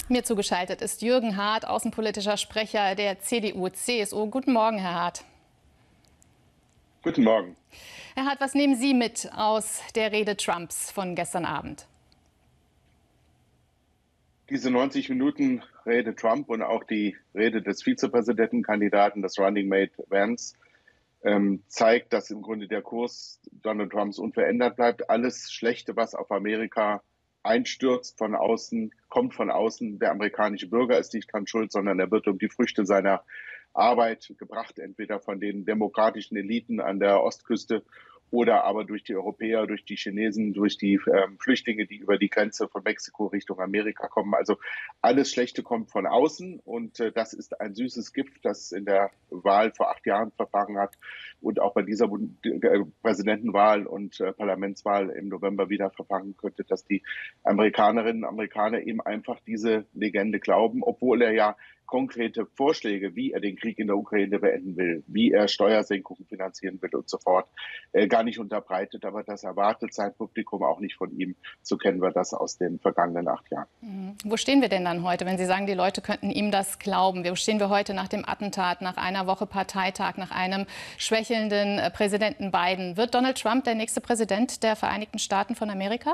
Mir zugeschaltet ist Jürgen Hart, außenpolitischer Sprecher der CDU-CSU. Guten Morgen, Herr Hart. Guten Morgen. Herr Hart, was nehmen Sie mit aus der Rede Trumps von gestern Abend? Diese 90 Minuten Rede Trump und auch die Rede des Vizepräsidentenkandidaten, des Running Mate Vance, zeigt, dass im Grunde der Kurs Donald Trumps unverändert bleibt. Alles Schlechte, was auf Amerika einstürzt von außen, kommt von außen. Der amerikanische Bürger ist nicht dran schuld, sondern er wird um die Früchte seiner Arbeit gebracht, entweder von den demokratischen Eliten an der Ostküste oder aber durch die Europäer, durch die Chinesen, durch die Flüchtlinge, die über die Grenze von Mexiko Richtung Amerika kommen. Also alles Schlechte kommt von außen und das ist ein süßes Gift, das in der Wahl vor 8 Jahren verfangen hat und auch bei dieser Präsidentenwahl und Parlamentswahl im November wieder verfangen könnte, dass die Amerikanerinnen und Amerikaner ihm einfach diese Legende glauben, obwohl er ja konkrete Vorschläge, wie er den Krieg in der Ukraine beenden will, wie er Steuersenkungen finanzieren will und so fort, gar nicht unterbreitet. Aber das erwartet sein Publikum auch nicht von ihm. So kennen wir das aus den vergangenen 8 Jahren. Wo stehen wir denn dann heute, wenn Sie sagen, die Leute könnten ihm das glauben? Wo stehen wir heute nach dem Attentat, nach einer Woche Parteitag, nach einem schwächelnden Präsidenten Biden? Wird Donald Trump der nächste Präsident der Vereinigten Staaten von Amerika?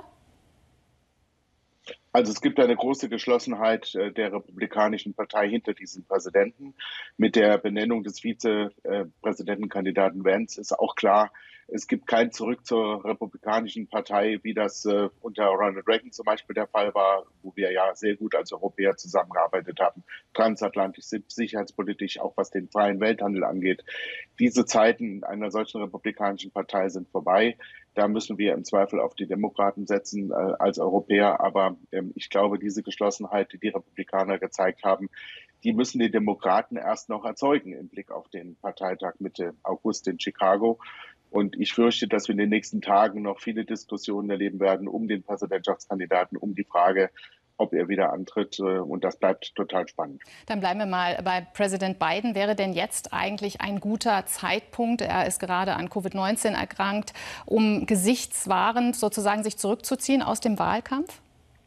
Also es gibt eine große Geschlossenheit der Republikanischen Partei hinter diesem Präsidenten. Mit der Benennung des Vizepräsidentenkandidaten Vance ist auch klar, es gibt kein Zurück zur Republikanischen Partei, wie das unter Ronald Reagan zum Beispiel der Fall war, wo wir ja sehr gut als Europäer zusammengearbeitet haben, transatlantisch, sicherheitspolitisch, auch was den freien Welthandel angeht. Diese Zeiten einer solchen Republikanischen Partei sind vorbei. Da müssen wir im Zweifel auf die Demokraten setzen als Europäer. Aber ich glaube, diese Geschlossenheit, die die Republikaner gezeigt haben, die müssen die Demokraten erst noch erzeugen im Blick auf den Parteitag Mitte August in Chicago. Und ich fürchte, dass wir in den nächsten Tagen noch viele Diskussionen erleben werden um den Präsidentschaftskandidaten, um die Frage, ob er wieder antritt. Und das bleibt total spannend. Dann bleiben wir mal bei Präsident Biden. Wäre denn jetzt eigentlich ein guter Zeitpunkt, er ist gerade an Covid-19 erkrankt, um gesichtswahrend sozusagen sich zurückzuziehen aus dem Wahlkampf?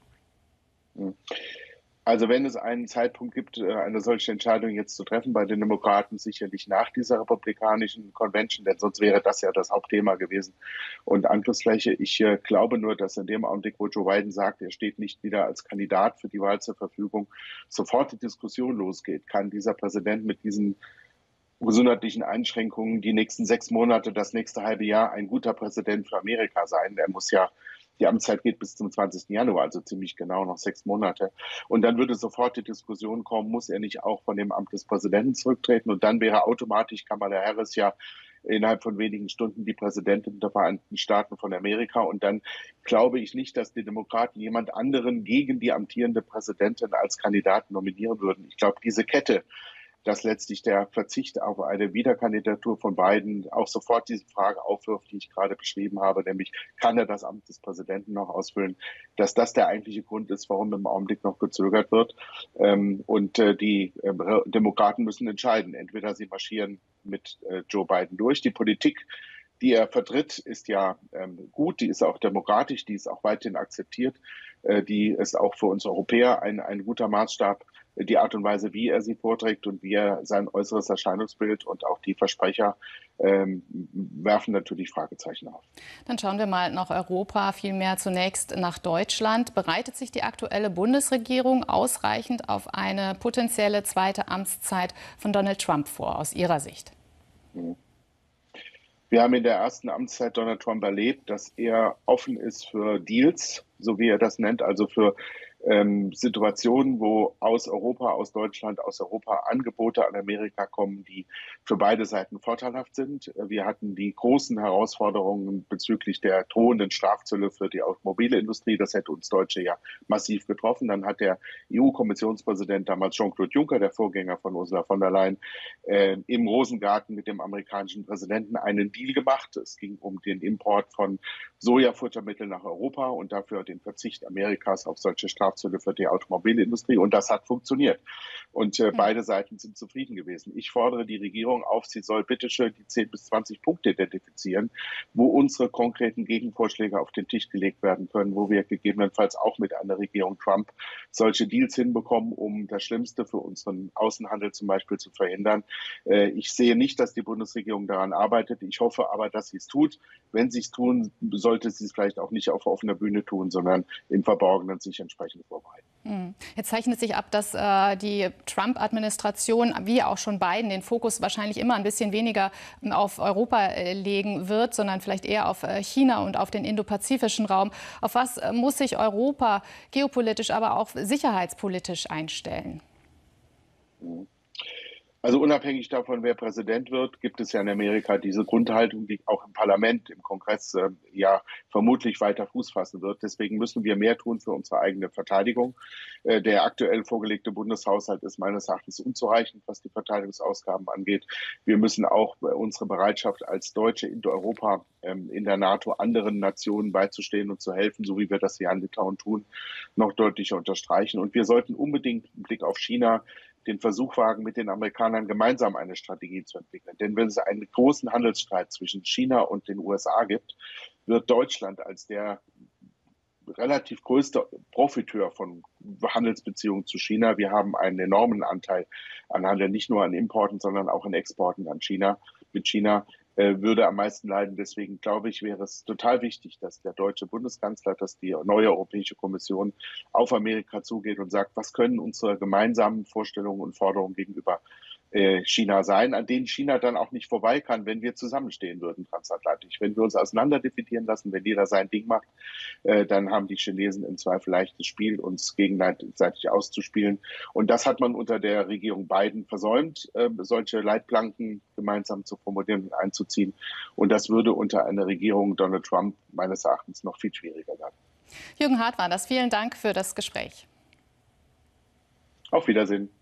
Also wenn es einen Zeitpunkt gibt, eine solche Entscheidung jetzt zu treffen bei den Demokraten, sicherlich nach dieser republikanischen Convention, denn sonst wäre das ja das Hauptthema gewesen und Angriffsfläche. Ich glaube nur, dass in dem Augenblick, wo Joe Biden sagt, er steht nicht wieder als Kandidat für die Wahl zur Verfügung, sofort die Diskussion losgeht. Kann dieser Präsident mit diesen gesundheitlichen Einschränkungen die nächsten 6 Monate, das nächste halbe Jahr ein guter Präsident für Amerika sein? Er muss ja Die Amtszeit geht bis zum 20. Januar, also ziemlich genau noch 6 Monate. Und dann würde sofort die Diskussion kommen, muss er nicht auch von dem Amt des Präsidenten zurücktreten? Und dann wäre automatisch Kamala Harris ja innerhalb von wenigen Stunden die Präsidentin der Vereinigten Staaten von Amerika. Und dann glaube ich nicht, dass die Demokraten jemand anderen gegen die amtierende Präsidentin als Kandidaten nominieren würden. Ich glaube, diese Kette, dass letztlich der Verzicht auf eine Wiederkandidatur von Biden auch sofort diese Frage aufwirft, die ich gerade beschrieben habe, nämlich kann er das Amt des Präsidenten noch ausfüllen, dass das der eigentliche Grund ist, warum im Augenblick noch gezögert wird. Die Demokraten müssen entscheiden. Entweder sie marschieren mit Joe Biden durch. Die Politik, die er vertritt, ist ja gut, die ist auch demokratisch, die ist auch weithin akzeptiert, die ist auch für uns Europäer ein guter Maßstab. Die Art und Weise, wie er sie vorträgt und wie er sein äußeres Erscheinungsbild und auch die Versprecher werfen natürlich Fragezeichen auf. Dann schauen wir mal nach Europa, vielmehr zunächst nach Deutschland. Bereitet sich die aktuelle Bundesregierung ausreichend auf eine potenzielle zweite Amtszeit von Donald Trump vor, aus Ihrer Sicht? Wir haben in der ersten Amtszeit Donald Trump erlebt, dass er offen ist für Deals, so wie er das nennt, also für Situationen, wo aus Europa, aus Deutschland, aus Europa Angebote an Amerika kommen, die für beide Seiten vorteilhaft sind. Wir hatten die großen Herausforderungen bezüglich der drohenden Strafzölle für die Automobilindustrie. Das hätte uns Deutsche ja massiv getroffen. Dann hat der EU-Kommissionspräsident damals Jean-Claude Juncker, der Vorgänger von Ursula von der Leyen, im Rosengarten mit dem amerikanischen Präsidenten einen Deal gemacht. Es ging um den Import von Sojafuttermitteln nach Europa und dafür den Verzicht Amerikas auf solche Strafzölle Strafzölle für die Automobilindustrie. Und das hat funktioniert. Und beide Seiten sind zufrieden gewesen. Ich fordere die Regierung auf, sie soll bitteschön die 10 bis 20 Punkte identifizieren, wo unsere konkreten Gegenvorschläge auf den Tisch gelegt werden können, wo wir gegebenenfalls auch mit einer Regierung Trump solche Deals hinbekommen, um das Schlimmste für unseren Außenhandel zum Beispiel zu verhindern. Ich sehe nicht, dass die Bundesregierung daran arbeitet. Ich hoffe aber, dass sie es tut. Wenn sie es tun, sollte sie es vielleicht auch nicht auf offener Bühne tun, sondern im Verborgenen sich entsprechend vorbereiten. Jetzt zeichnet sich ab, dass die Trump-Administration, wie auch schon Biden, den Fokus wahrscheinlich immer ein bisschen weniger auf Europa legen wird, sondern vielleicht eher auf China und auf den indopazifischen Raum. Auf was muss sich Europa geopolitisch, aber auch sicherheitspolitisch einstellen? Also unabhängig davon, wer Präsident wird, gibt es ja in Amerika diese Grundhaltung, die auch im Parlament, im Kongress ja vermutlich weiter Fuß fassen wird. Deswegen müssen wir mehr tun für unsere eigene Verteidigung. Der aktuell vorgelegte Bundeshaushalt ist meines Erachtens unzureichend, was die Verteidigungsausgaben angeht. Wir müssen auch unsere Bereitschaft als Deutsche in Europa, in der NATO, anderen Nationen beizustehen und zu helfen, so wie wir das hier in Litauen tun, noch deutlicher unterstreichen. Und wir sollten unbedingt im Blick auf China den Versuch wagen, mit den Amerikanern gemeinsam eine Strategie zu entwickeln. Denn wenn es einen großen Handelsstreit zwischen China und den USA gibt, wird Deutschland als der relativ größte Profiteur von Handelsbeziehungen zu China. Wir haben einen enormen Anteil an Handel, nicht nur an Importen, sondern auch an Exporten an China, mit China. Würde am meisten leiden. Deswegen glaube ich, wäre es total wichtig, dass der deutsche Bundeskanzler, dass die neue Europäische Kommission auf Amerika zugeht und sagt, was können unsere gemeinsamen Vorstellungen und Forderungen gegenüber China sein, an denen China dann auch nicht vorbei kann, wenn wir zusammenstehen würden transatlantisch. Wenn wir uns auseinander dividieren lassen, wenn jeder sein Ding macht, dann haben die Chinesen im Zweifel leichtes Spiel, uns gegenseitig auszuspielen. Und das hat man unter der Regierung Biden versäumt, solche Leitplanken gemeinsam zu formulieren und einzuziehen. Und das würde unter einer Regierung Donald Trump meines Erachtens noch viel schwieriger werden. Jürgen Hart war das. Vielen Dank für das Gespräch. Auf Wiedersehen.